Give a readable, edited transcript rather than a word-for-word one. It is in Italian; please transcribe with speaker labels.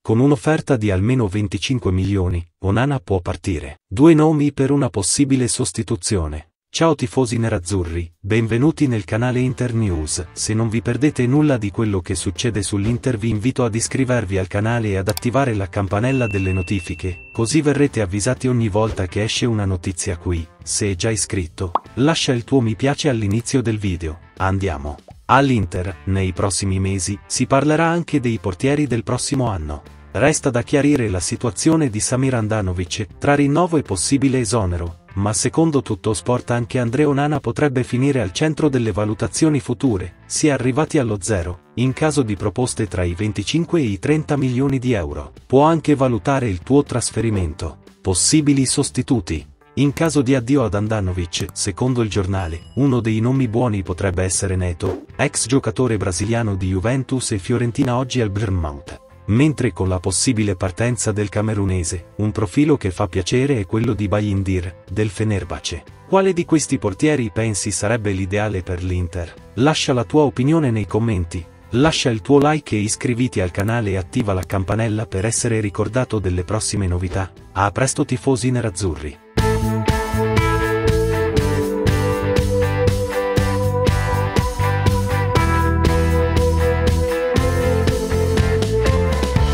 Speaker 1: Con un'offerta di almeno 25 milioni, Onana può partire. Due nomi per una possibile sostituzione. Ciao tifosi nerazzurri, benvenuti nel canale Internews. Se non vi perdete nulla di quello che succede sull'Inter vi invito ad iscrivervi al canale e ad attivare la campanella delle notifiche, così verrete avvisati ogni volta che esce una notizia qui. Se è già iscritto, lascia il tuo mi piace all'inizio del video. Andiamo! All'Inter, nei prossimi mesi, si parlerà anche dei portieri del prossimo anno. Resta da chiarire la situazione di Samir Handanović, tra rinnovo e possibile esonero, ma secondo Tuttosport anche André Onana potrebbe finire al centro delle valutazioni future, si è arrivati allo zero, in caso di proposte tra i 25 e i 30 milioni di euro. Può anche valutare il tuo trasferimento. Possibili sostituti. In caso di addio ad Handanović, secondo il giornale, uno dei nomi buoni potrebbe essere Neto, ex giocatore brasiliano di Juventus e Fiorentina oggi al Bournemouth. Mentre con la possibile partenza del camerunese, un profilo che fa piacere è quello di Bayindir, del Fenerbahce. Quale di questi portieri pensi sarebbe l'ideale per l'Inter? Lascia la tua opinione nei commenti, lascia il tuo like e iscriviti al canale e attiva la campanella per essere ricordato delle prossime novità. A presto tifosi nerazzurri!